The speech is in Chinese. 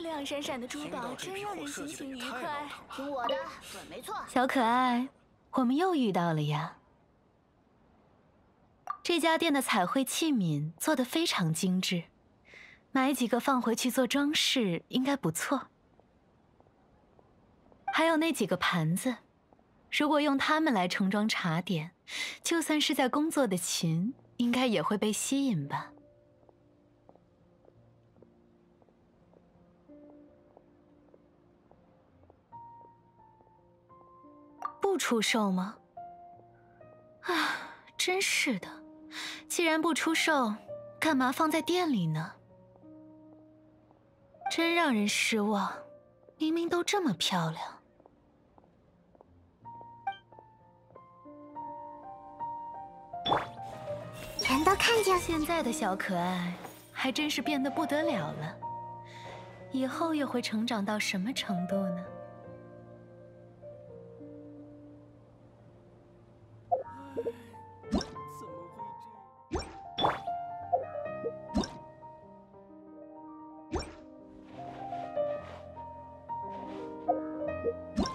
亮闪闪的珠宝真让人心情愉快。 听我的，准没错。 小可爱，我们又遇到了呀。这家店的彩绘器皿做得非常精致，买几个放回去做装饰应该不错。还有那几个盘子，如果用它们来盛装茶点，就算是在工作的群，应该也会被吸引吧。不出售吗？啊，真是的，既然不出售，干嘛放在店里呢？真让人失望，明明都这么漂亮。 全都看见。 现在的小可爱还真是变得不得了了，以后又会成长到什么程度呢？ 怎么会这样？